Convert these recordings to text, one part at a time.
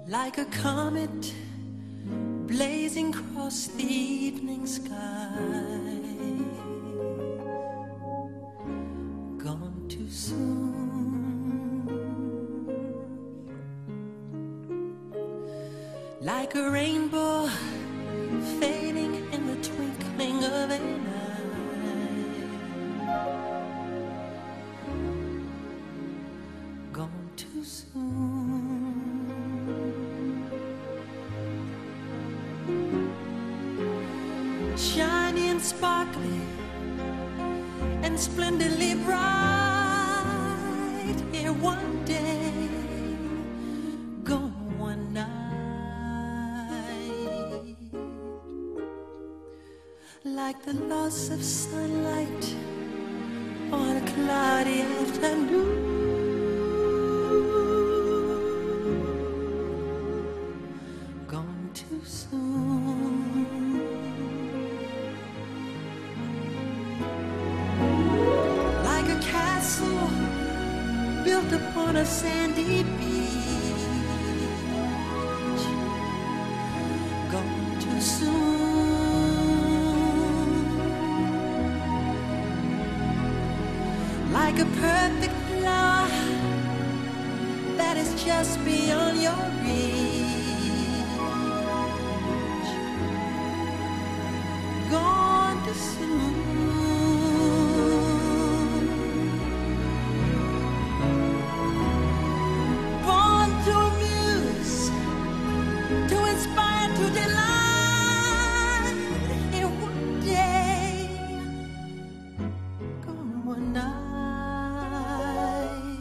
like a comet blazing across the evening sky. Gone too soon, like a rainbow fading in the twinkling of an eye. Gone too soon. Shiny and sparkly and splendidly bright, here one day, gone one night. Like the loss of sunlight on a cloudy afternoon. Gone too soon. Like a castle built upon a sandy beach. Gone too soon. Like a perfect flower that is just beyond your reach. Gone too soon. Born to amuse, to inspire, to delight, in one day, gone one night.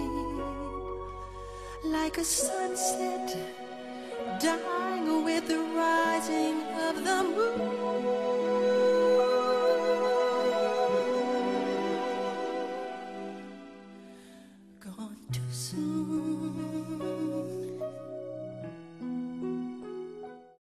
Like a sunset dying with the rising of the moon.